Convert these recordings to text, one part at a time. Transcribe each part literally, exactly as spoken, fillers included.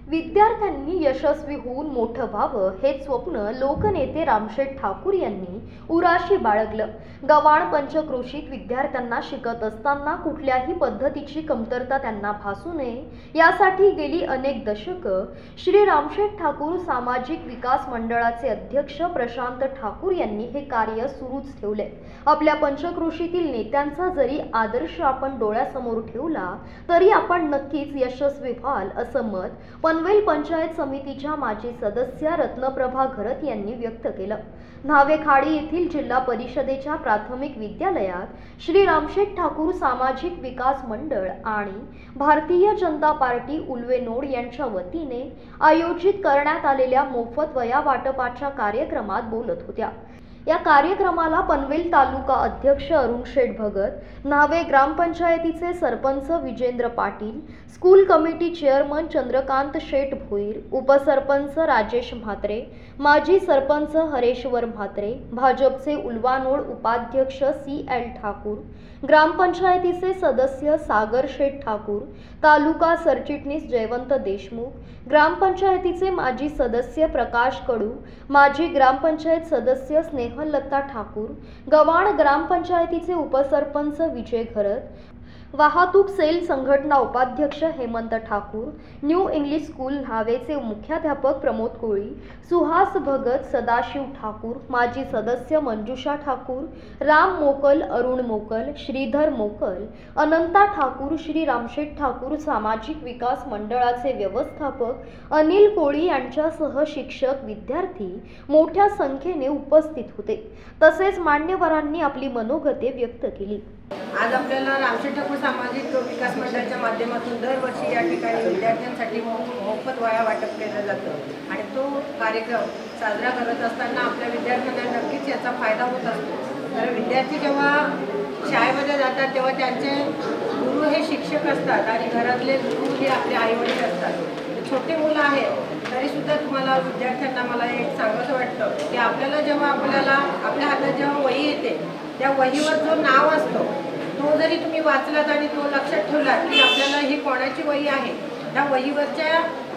विद्यार्थ्यांनी यशस्वी होऊन मोठं व्हावं हेच स्वप्न लोकनेते रामशेठ ठाकूर यांनी उराशी बाळगलं। गव्हाण पंचक्रोशीत विद्यार्थ्यांना शिकत असताना कुठल्याही पद्धतीची कमतरता त्यांना भासू नये यासाठी गेली अनेक दशकं श्री रामशेठ ठाकूर सामाजिक विकास मंडळाचे अध्यक्ष प्रशांत ठाकूर यांनी हे कार्य सुरूच ठेवले। आपल्या पंचक्रोशीतील नेत्यांचा जरी आदर्श आपण डोळ्यासमोर ठेवला तरी आपण नक्कीच यशस्वी व्हाल असं मत पनवेल पंचायत समितीच्या माजी सदस्य रत्नप्रभा घरत यांनी व्यक्त केलं। न्हावेखाडी येथील जिल्हा परिषदेच्या प्राथमिक विद्यालयात श्री रामशेठ ठाकूर सामाजिक विकास मंडळ आणि भारतीय जनता पार्टी उल्वेनोड यांच्या वतीने आयोजित करण्यात आलेल्या मोफत वह्या वाटपाच्या कार्यक्रमात बोलत होत्या। या कार्यक्रमाला पनवेल तालुका अध्यक्ष अरुण शेठ भगत, न्हावे ग्रामपंचायतीचे sarpanch Vijendra Patil, school committee chairman Chandrakant Sheth Bhoir, उपसरपंच राजेश म्हात्रे, माजी सरपंच हरेश्वर म्हात्रे, भाजपचे उल्वानोड उपाध्यक्ष सी एल ठाकूर, ग्रामपंचायतीचे सदस्य सागर शेठ ठाकूर, तालुका सरचिटणीस जयवंत देशमुख, ग्रामपंचायतीचे माजी सदस्य प्रकाश कडू, माजी ग्रामपंचायत सदस्य स्नेहलता ठाकूर, गव्हाण ग्रामपंचायतीचे उपसरपंच विजय घरत, वाहतूक सेल संघटना उपाध्यक्ष Hemant Thakur, New English School न्हावेचे मुख्याध्यापक प्रमोद कोळी, सुहास भगत, सदाशिव ठाकूर, माजी सदस्य मंजुषा ठाकूर, राम मोकल, अरुण मोकल, श्रीधर मोकल, अनंता ठाकूर, श्री रामशेठ ठाकूर सामाजिक विकास मंडळाचे व्यवस्थापक अनिल कोळी यांच्यासह शिक्षक, विद्यार्थी मोठ्या संख्येने उपस्थित होते। तसेच मान्यवरांनी आपली मनोगते व्यक्त केली। आज आपल्याला रामशेठ ठाकूर सामाजिक विकास मंडळाच्या माध्यमातून दरवर्षी या ठिकाणी विद्यार्थ्यांसाठी मोफत वह्या वाटप केलं जातं आणि तो कार्यक्रम साजरा करत असताना आपल्या विद्यार्थ्यांना नक्कीच याचा फायदा होत असतो। तर विद्यार्थी जेव्हा शाळेमध्ये जातात तेव्हा त्यांचे गुरु हे शिक्षक असतात आणि घरातले गुरु हे आपले आईवडील असतात। छोटे मुलं आहेत तरीसुद्धा तुम्हाला विद्यार्थ्यांना मला एक सांगायचं वाटतं की आपल्याला जेव्हा आपल्याला आपल्या हातात जेव्हा वही येते त्या वहीवर जो नाव असतो तो जरी तुम्ही वाचलात आणि तो लक्षात ठेवलात की आपल्याला ही कोणाची वही आहे, त्या वहीवरच्या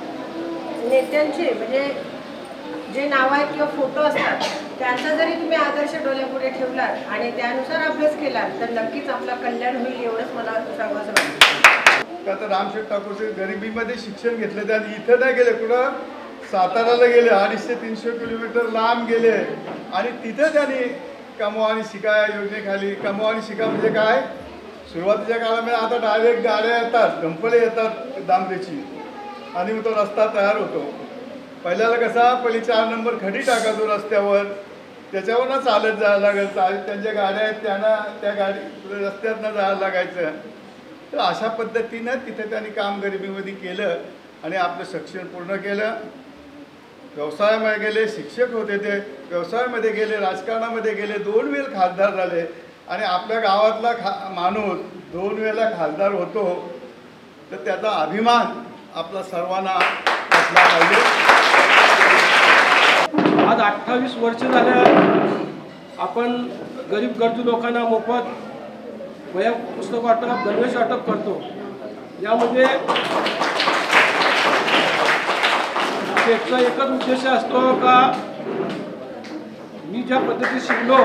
नेत्यांचे म्हणजे जे नाव आहेत किंवा फोटो असतात त्यांचा जरी तुम्ही आदर्श डोळ्यापुढे ठेवलात आणि त्यानुसार अभ्यास केलात तर नक्कीच आपलं कल्याण होईल एवढंच मला सांगायचं वाटतं। का तर रामशेठ ठाकूरचे गरिबीमध्ये शिक्षण घेतले आणि इथं नाही गेले, कुठं साताराला गेले, अडीचशे तीनशे किलोमीटर लांब गेले आणि तिथं त्यांनी कमवा आणि शिका योजनेखाली कमवा आणि शिका म्हणजे काय, सुरुवातीच्या काळामध्ये आता डायरेक्ट गाड्या येतात, कंपनी येतात डांबरीची आणि मग तो रस्ता तयार होतो। पहिल्याला कसा पहिली चार नंबर खडी टाकायचो रस्त्यावर, त्याच्यावरनं चालत जायला लागायचं, त्यांच्या गाड्या आहेत त्यांना त्या गाडी रस्त्यातनं जायला लागायचं। तर अशा पद्धतीनं तिथे त्यांनी काम गरिबीमध्ये केलं आणि आपलं शिक्षण पूर्ण केलं। व्यवसायामध्ये गेले, शिक्षक होते ते, व्यवसायामध्ये गेले, राजकारणामध्ये गेले, दोन वेळ खासदार झाले आणि आपल्या गावातला खा माणूस दोन वेळेला खासदार होतो तर त्याचा अभिमान आपला सर्वांना असला पाहिजे। आज अठ्ठावीस वर्ष झालं आपण गरीब गरजू लोकांना मोफत वह्या पुस्तक वाटप, गणवेश वाटप करतो। यामध्ये त्याचा एकच उद्देश असतो का मी ज्या पद्धतीत शिकलो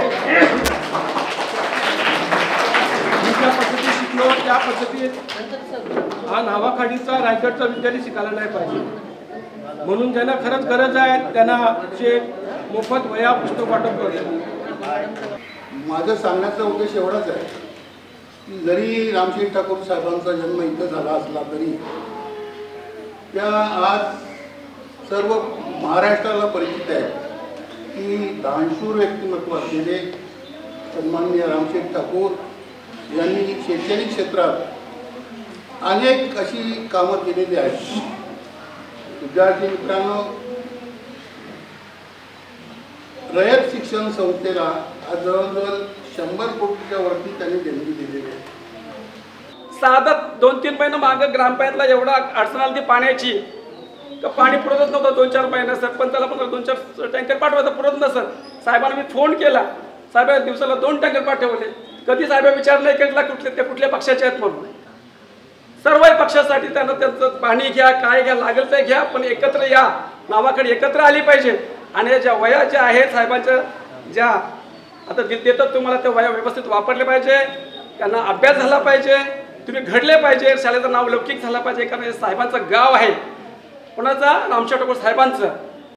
मी ज्या पद्धतीत शिकलो त्या पद्धतीत हा न्हावाखाडीचा रायगडचा विद्यार्थी शिकायला नाही पाहिजे, म्हणून ज्यांना खरंच गरज आहे त्यांना जे मोफत वह्या पुस्तक वाटप करतो। माझं सांगण्याचा उद्देश एवढाच आहे की जरी रामशेठ ठाकूर साहेबांचा जन्म इथं झाला असला तरी त्या आज सर्व महाराष्ट्राला परिचित आहे की दानशूर व्यक्तिमत्व असलेले सन्माननीय रामशेठ ठाकूर यांनी शैक्षणिक क्षेत्रात अनेक अशी कामं केलेली आहेत। विद्यार्थी मित्रांनो, रयत शिक्षण संस्थेला आज जवळजवळ शंभर कोटीच्या वरती त्यांनी देणगी दिलेली आहे। साधारण दोन तीन महिने मागं ग्रामपंचायतला एवढा अडचण आली ती पाण्याची, तर पाणी पुरत नव्हतं। दोन चार महिने सरपंचाला पण दोन चार टँकर पाठवायचं पुरत नसत। साहेबांना मी फोन केला, साहेब दिवसाला दोन टँकर पाठवले। कधी साहेब विचारलं की कुठले ते कुठल्या पक्षाचे आहेत म्हणून। सर्वही पक्षासाठी त्यांना त्यांचं पाणी घ्या, काय घ्या, लागेल ते घ्या, पण एकत्र या, नावाकडे एकत्र आली पाहिजे. आणि ज्या वया ज्या आहेत साहेबांच्या, ज्या आता देतात तुम्हाला, त्या वया व्यवस्थित वापरले पाहिजे, त्यांना अभ्यास झाला पाहिजे, तुम्ही घडले पाहिजे, शाळेचं नाव लौकिक झालं पाहिजे. कारण हे साहेबांचं गाव आहे. कोणाचा? रामशेठ ठाकूर साहेबांचं.